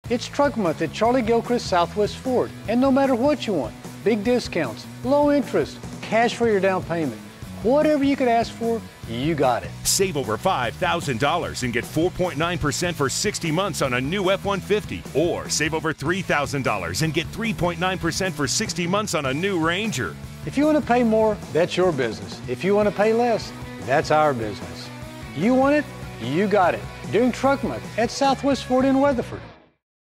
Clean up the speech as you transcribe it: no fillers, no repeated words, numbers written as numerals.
It's Truck Month at Charlie Gilchrist Southwest Ford, and no matter what you want, big discounts, low interest, cash for your down payment, whatever you could ask for, you got it. Save over $5,000 and get 4.9% for 60 months on a new F-150. Or save over $3,000 and get 3.9% for 60 months on a new Ranger. If you want to pay more, that's your business. If you want to pay less, that's our business. You want it, you got it. During Truck Month at Southwest Ford in Weatherford.